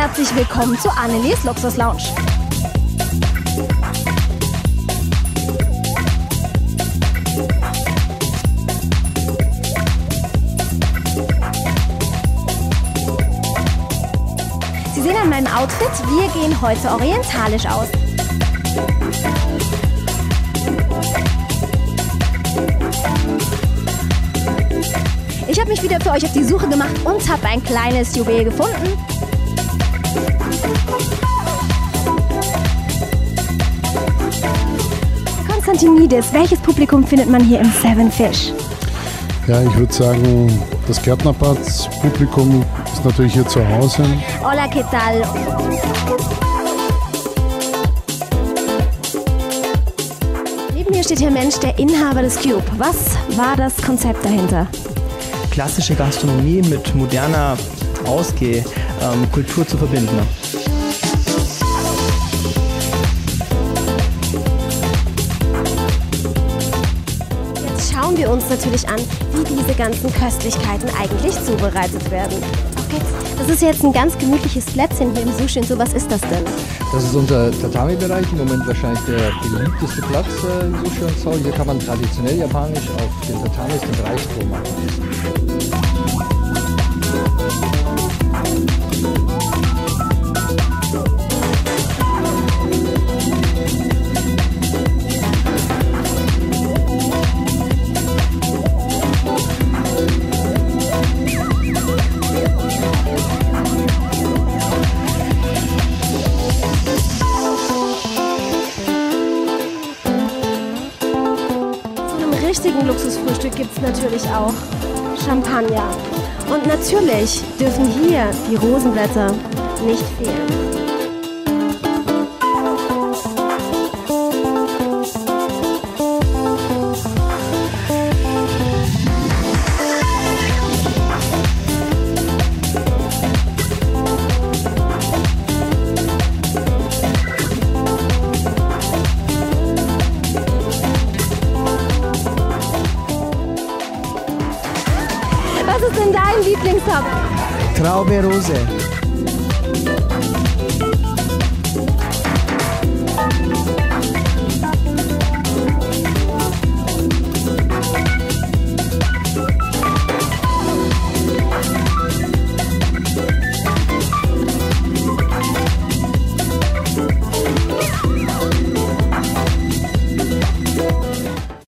Herzlich willkommen zu Annelies Luxus Lounge. Sie sehen an meinem Outfit, wir gehen heute orientalisch aus. Ich habe mich wieder für euch auf die Suche gemacht und habe ein kleines Juwel gefunden. Konstantinidis, welches Publikum findet man hier im Seven Fish? Ja, ich würde sagen, das Gärtnerplatz-Publikum ist natürlich hier zu Hause. Hola, ¿qué tal? Neben mir steht hier ein Mensch, der Inhaber des Cube. Was war das Konzept dahinter? Klassische Gastronomie mit moderner Kultur zu verbinden. Jetzt schauen wir uns natürlich an, wie diese ganzen Köstlichkeiten eigentlich zubereitet werden. Auf geht's. Das ist jetzt ein ganz gemütliches Plätzchen hier im Sushi und so. Was ist das denn? Das ist unser Tatami-Bereich, im Moment wahrscheinlich der beliebteste Platz im Sushi und Seoul. Hier kann man traditionell japanisch auf den Tatamis den Reisstrom machen. Richtigen Luxusfrühstück gibt es natürlich auch Champagner. Und natürlich dürfen hier die Rosenblätter nicht fehlen. Was ist denn dein Lieblingstop? Traube Rose.